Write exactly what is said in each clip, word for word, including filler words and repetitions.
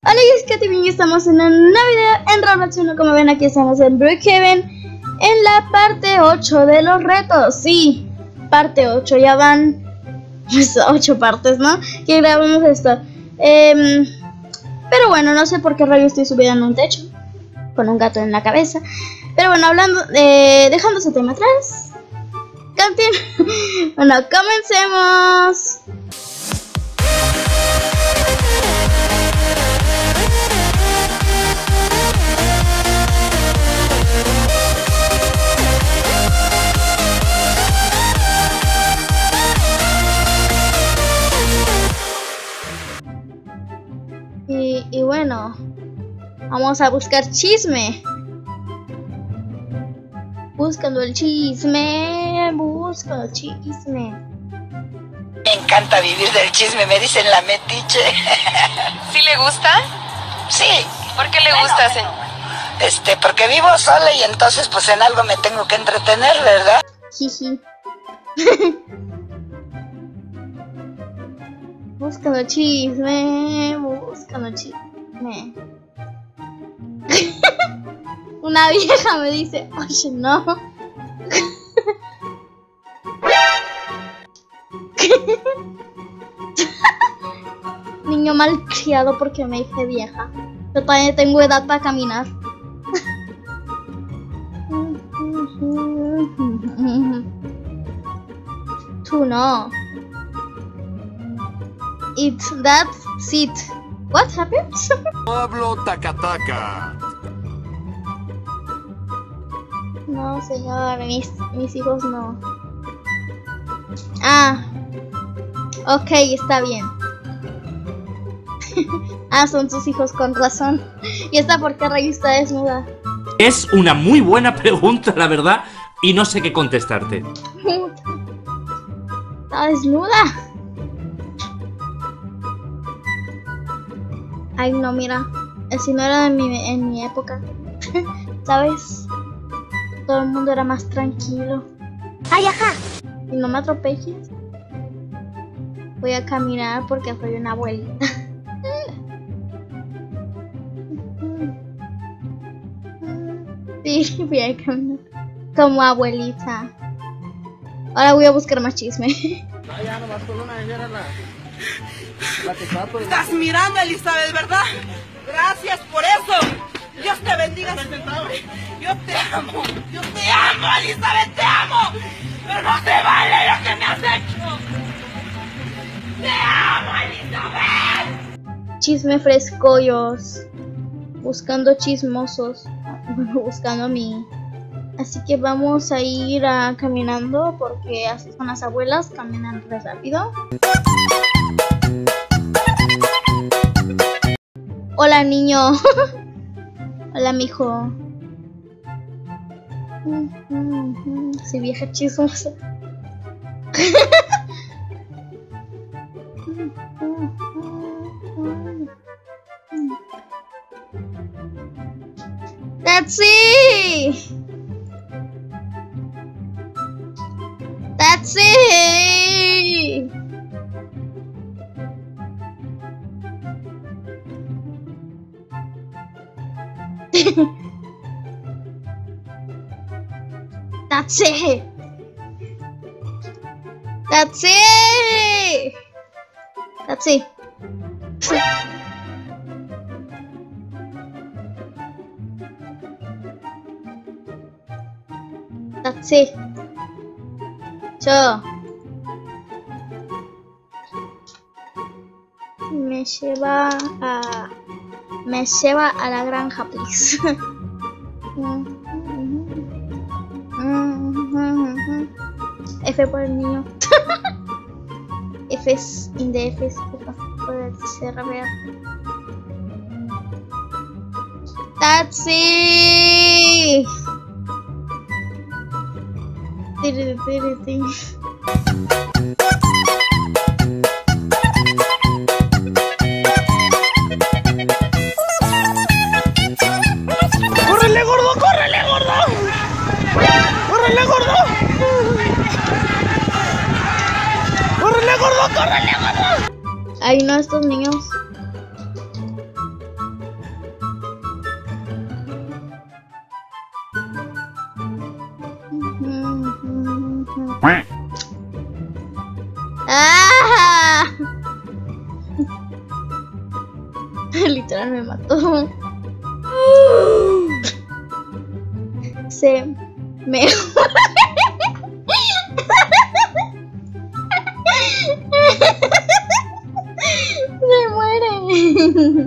Hola, y es que también estamos en un nuevo video en Roblox uno. Como ven, aquí estamos en Brookhaven, en la parte ocho de los retos. Sí, parte ocho, ya van pues, ocho partes, ¿no? Que grabamos esto. eh, Pero bueno, no sé por qué rayo estoy subida en un techo con un gato en la cabeza. Pero bueno, hablando, de, dejando ese tema atrás, continu- bueno, comencemos. Y, y bueno, vamos a buscar chisme. Buscando el chisme, buscando el chisme. Me encanta vivir del chisme, me dicen la metiche. ¿Sí le gusta? Sí. ¿Por qué le Bueno, gusta, señor? Este, porque vivo sola y entonces pues en algo me tengo que entretener, ¿verdad? Jiji. Buscando chisme, buscando chisme. Una vieja me dice, oye, no. Niño malcriado porque me hice vieja. Yo todavía tengo edad para caminar. Tú no. It's that seat. What happened? Pablo Takataka. No, señor, mis, mis hijos no. Ah, ok, está bien. Ah, son sus hijos con razón. ¿Y esta por qué rayo está desnuda? Es una muy buena pregunta, la verdad, y no sé qué contestarte. Está desnuda. Ay, no, mira. Si no era de mi, en mi época. ¿Sabes? Todo el mundo era más tranquilo. ¡Ay, ajá! Y no me atropelles. Voy a caminar porque soy una abuelita. Sí, voy a caminar como abuelita. Ahora voy a buscar más chisme. Estás mirando, Elizabeth, ¿verdad? Gracias por eso. Dios te bendiga. Yo te amo. Yo te amo, Elizabeth, te amo. Pero no te vale lo que me has hecho. Te amo, Elizabeth. Chisme frescollos. Buscando chismosos. Buscando a mí. Así que vamos a ir a caminando porque así son las abuelas, caminan re rápido. Hola, niño. Hola, mijo. Sí, vieja chismosa. That's it. That's it. That's it. That's it. That's it. That's it. Yo. Me lleva a... Me lleva a la granja, please. F por el niño. F es in the F es puede ser ver. That's it. Tiri, tiri, tiri. ¡Córrele, gordo! ¡Córrele, gordo! ¡Córrele, gordo! ¡Córrele, gordo! ¡Córrele, gordo! Ay, no, estos niños. Literal me mató. Se me... Se muere.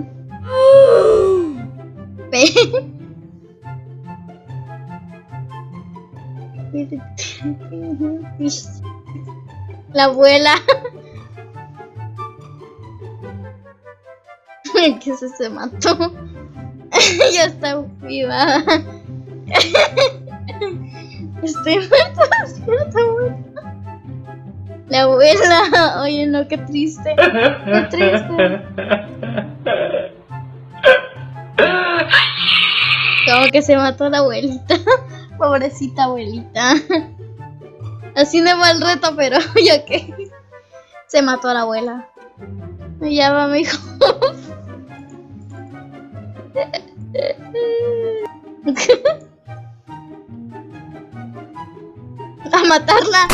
La abuela. Que se, se mató. Ya está viva. Estoy muerta, está muerta. La abuela. Oye, no, qué triste. Qué triste. Como que se mató la abuelita. Pobrecita abuelita. Así no va el reto, pero ya que se mató a la abuela. Ya va, mi hijo. A matarla.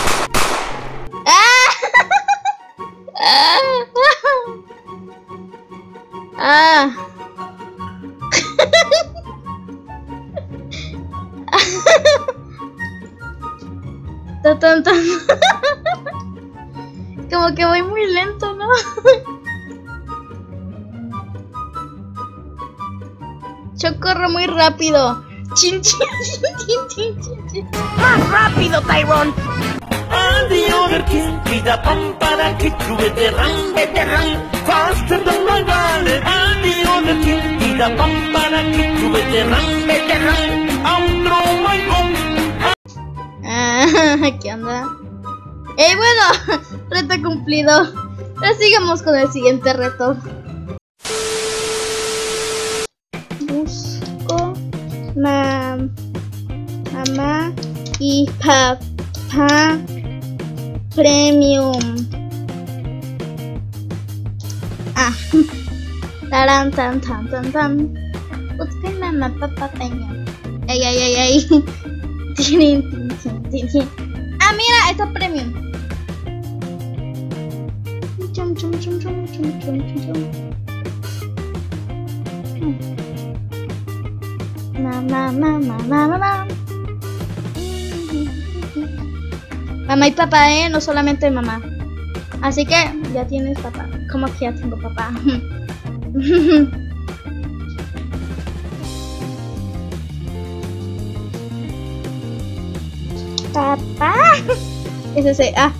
¡Ah! ¡Ah! ¡Ah! Ta, tan, tan. Como que voy muy lento, ¿no? Yo corro muy rápido. Chin, chin, chin, chin, chin, chin. ¡Más rápido, Tyrone! Ah, ¿qué onda? Eh, bueno, reto cumplido. Ahora sigamos con el siguiente reto. Busco ma mamá y papá premium. Ah, tarán, tan, tan, tan, tan. Busco mamá, papá premium. Ay, ay, ay, ay. Tin, tin, tin, tin, tin. Ah, mira, está premium. Chum, chum, chum, chum, chum, chum, chum. Mamá, mamá, mamá, mamá. Mamá y papá, eh, no solamente mamá. Así que ya tienes papá. ¿Cómo que ya tengo papá? Papá. Ese se. Ah.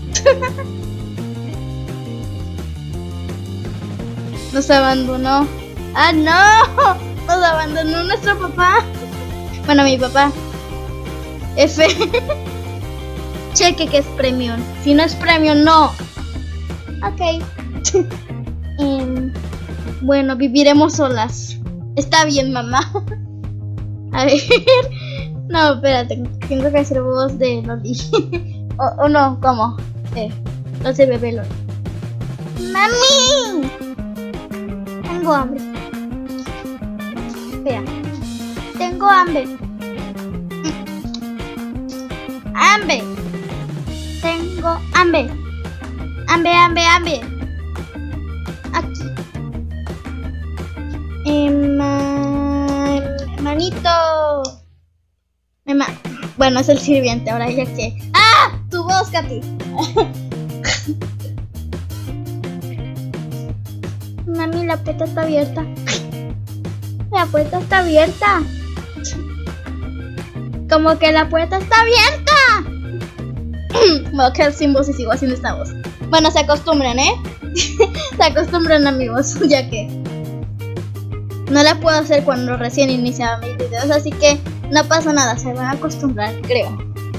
Nos abandonó. ¡Ah, no! Nos abandonó nuestro papá. Bueno, mi papá. F. Cheque que es premium. Si no es premium, no. Ok. um, bueno, viviremos solas. Está bien, mamá. A ver. No, espérate. Tengo que hacer voz de Loli. o, o no, ¿cómo? Eh, no se bebé Loli. ¡Mami! Tengo hambre. Espera. Tengo hambre. Hambre. Tengo hambre. Hambre, hambre, hambre. Aquí. Ema... Hermanito. Ema... Bueno, es el sirviente ahora ya que... ¡Ah! Tu voz, Katy. Mami, la puerta está abierta. La puerta está abierta. Como que la puerta está abierta. Me voy a quedar sin voz y sigo haciendo esta voz. Bueno, se acostumbran, ¿eh? Se acostumbran, amigos, ya que no la puedo hacer cuando recién iniciaba mis videos, así que no pasa nada, se van a acostumbrar, creo.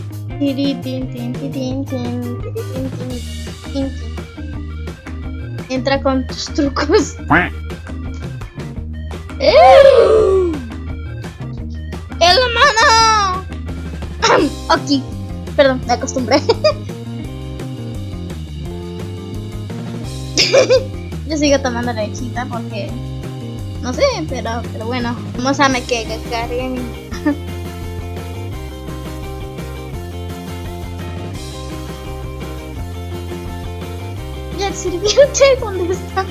Entra con tus trucos. ¡Hermano! Ok, perdón, me acostumbré. Yo sigo tomando lechita porque no sé, pero, pero bueno, vamos a me que carguen. Ya el sirviente? ¿Dónde está?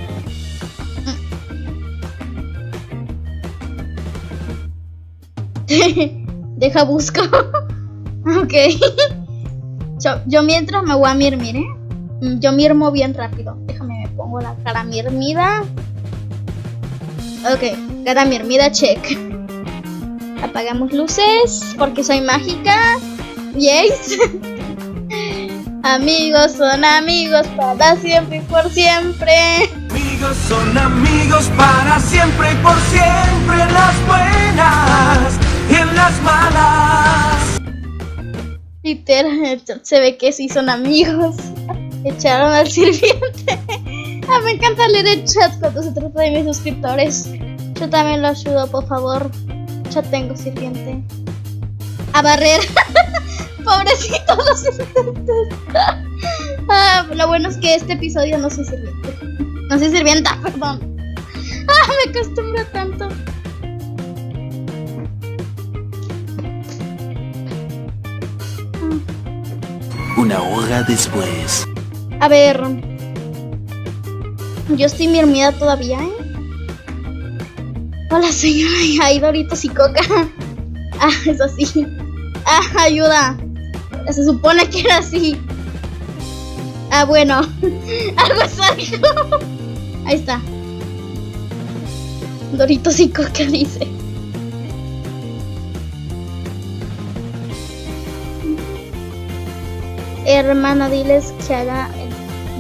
Deja busco. Ok. Yo, yo mientras me voy a mirmir, ¿eh? Yo mirmo bien rápido. Déjame, me pongo la cara mirmida. Ok, cara mirmida, check. Apagamos luces porque soy mágica. Yes. Amigos son amigos para siempre y por siempre. Amigos son amigos para siempre y por siempre, en las buenas y en las malas. Literal, se ve que sí son amigos. Echaron al sirviente. Ah, me encanta leer el chat cuando se trata de mis suscriptores. Yo también lo ayudo, por favor. Ya tengo sirviente. A barrer. Pobrecitos los sirvientes. Ah, lo bueno es que este episodio no soy sirviente. No soy sirvienta, perdón. Ah, me acostumbro tanto. Una hora después. A ver. Yo estoy mirmida todavía, ¿eh? Hola, señora. Hay Doritos y Coca. Ah, eso sí. Ah, ayuda. Se supone que era así. Ah, bueno. Algo es algo. Ahí está. Doritos y Coca dice. Hermana, diles que haga el...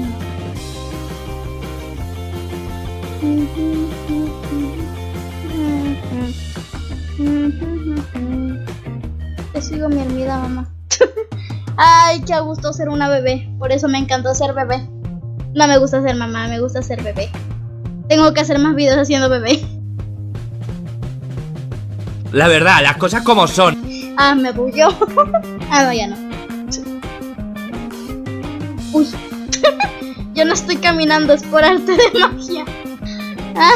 Te sigo mi hermida, mamá. Ay, qué gusto ser una bebé. Por eso me encantó ser bebé. No me gusta ser mamá, me gusta ser bebé. Tengo que hacer más videos haciendo bebé. La verdad, las cosas como son. Ah, me bulló. Ah, no, ya no. Uy. Yo no estoy caminando, es por arte de magia. Ah.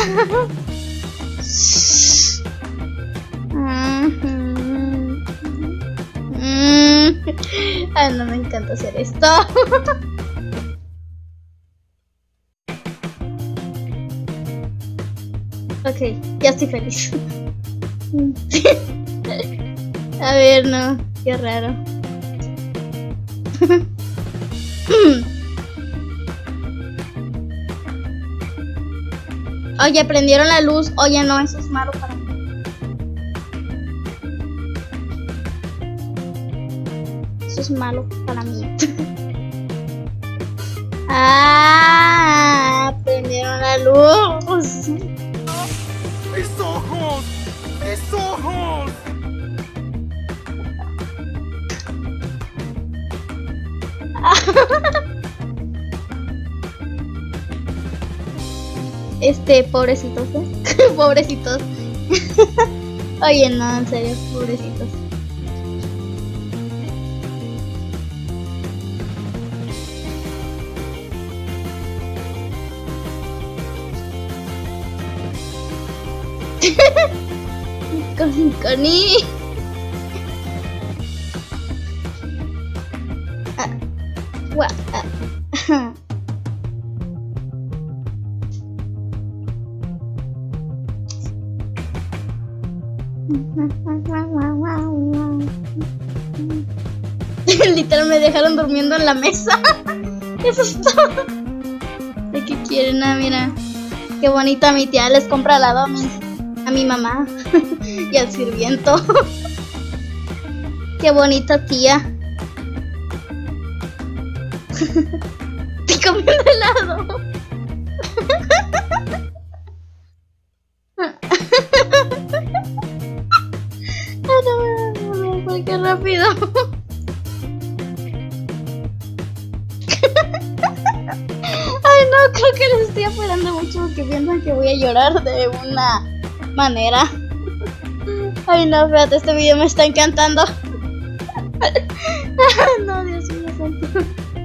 Ay, no, me encanta hacer esto. Ok, ya estoy feliz. A ver, no, qué raro. Oye, prendieron la luz. Oye, no, eso es malo para mí. Eso es malo para mí. Ah, prendieron la luz. ¡Mis ojos! ¡Mis ojos! Este, pobrecitos, ¿eh? Pobrecitos. Oye, no, en serio, pobrecitos. Con, Connie. Ah, gua, ah. Literal me dejaron durmiendo en la mesa. Eso es todo. ¿De qué quieren? Ah, mira. Qué bonita mi tía les compra helado a mi, a mi mamá y al sirviento. Qué bonita tía. Estoy comiendo helado. Qué rápido. Ay, no, creo que les estoy apurando mucho porque piensan que voy a llorar de una manera. Ay, no, espérate, este video me está encantando. No, Dios mío santo.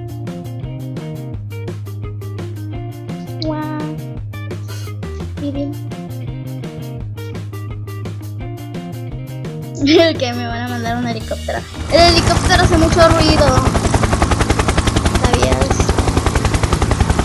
Wow. Miren. El que me van a mandar un helicóptero. El helicóptero hace mucho ruido. ¿Sabías?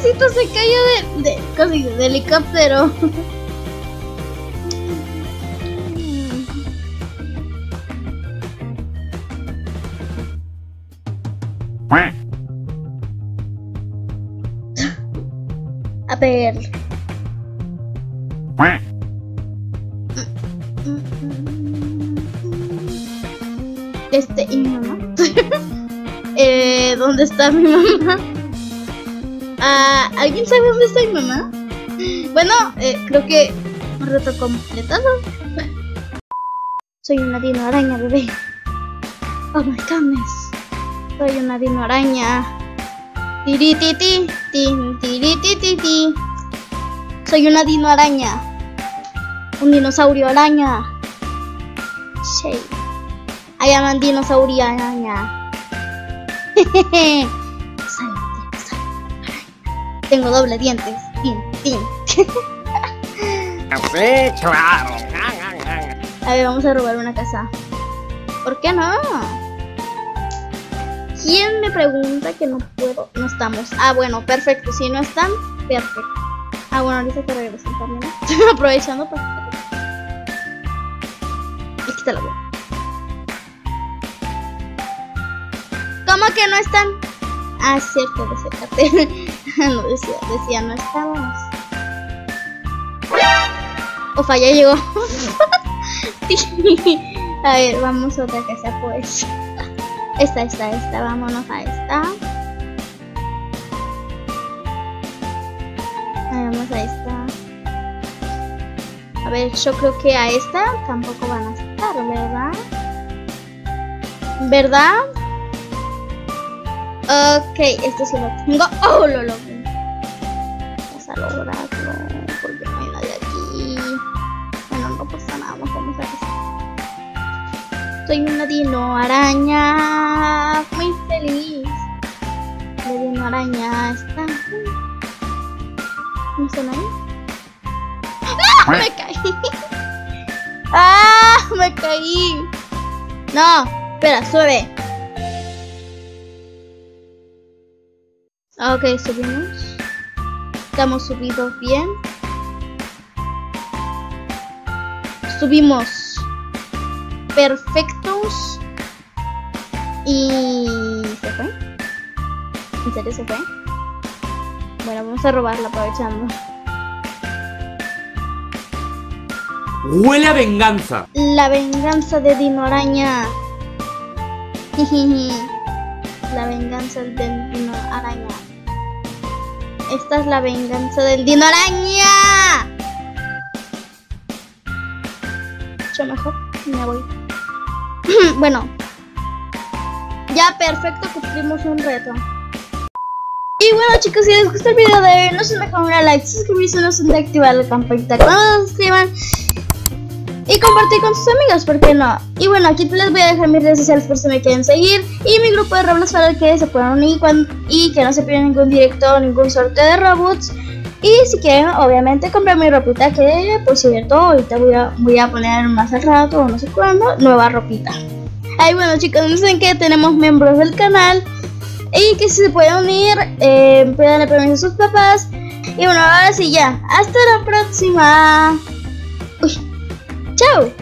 pobrecito se cayó de, de, casi de helicóptero. A ver. Este, ¿y mi mamá? eh, ¿Dónde está mi mamá? Ah, ¿alguien sabe dónde está mi mamá? Bueno, eh, creo que un reto completado. Soy una dino araña, bebé. Oh my goodness. Soy una dino araña. Tirititi, tin, tirititi. Soy una dino araña. Un dinosaurio araña. Sí. I am a dinosaurio araña. Jejeje. Soy un dinosaurio araña. Tengo doble dientes. Tin, tin. A ver, vamos a robar una casa. ¿Por qué no? ¿Quién me pregunta que no puedo? No estamos. Ah, bueno, perfecto. Si no están, perfecto. Ah, bueno, ahorita te regresan también. Estoy aprovechando para... Aquí está la voz. ¿Cómo que no están? Ah, cierto, desacate. No decía, decía, no estábamos. Ofa, ya llegó. A ver, vamos a otra casa, pues. Esta, esta, esta, vámonos a esta. Vamos a esta. A ver, yo creo que a esta tampoco van a estar, ¿verdad? ¿Verdad? Ok, esto sí lo tengo. ¡Oh, lo logré! Vamos a lograrlo, porque no hay nadie aquí. Bueno, no pasa nada, vamos a ver. Soy una dino araña muy feliz. La dino araña está. ¿No están ahí? ¡No! ¡Me caí! ¡Ah! ¡Me caí! No, espera, sube. Ok, subimos. Estamos subidos bien. Subimos. Perfectos. Y... ¿se fue? ¿En serio se fue? Bueno, vamos a robarla aprovechando. Huele a venganza. La venganza de Dino Araña. La venganza del Dino Araña. Esta es la venganza del Dino Araña. Yo mejor me voy. Bueno, ya perfecto, cumplimos un reto. Y bueno, chicos, si les gustó el video de hoy, no se dejen un like, suscribirse, no se olviden de activar la campanita cuando se suscriban y compartir con sus amigos, ¿por qué no? Y bueno, aquí les voy a dejar mis redes sociales por si me quieren seguir y mi grupo de Roblox para que se puedan unir y que no se pierdan ningún directo o ningún sorteo de Robux. Y si quieren, obviamente, comprar mi ropita, que por cierto, ahorita voy a, voy a poner más al rato o no sé cuándo, nueva ropita. Ay, bueno, chicos, dicen que tenemos miembros del canal y que si se pueden unir, eh, pueden darle permiso a sus papás. Y bueno, ahora sí ya, hasta la próxima. Uy, chao.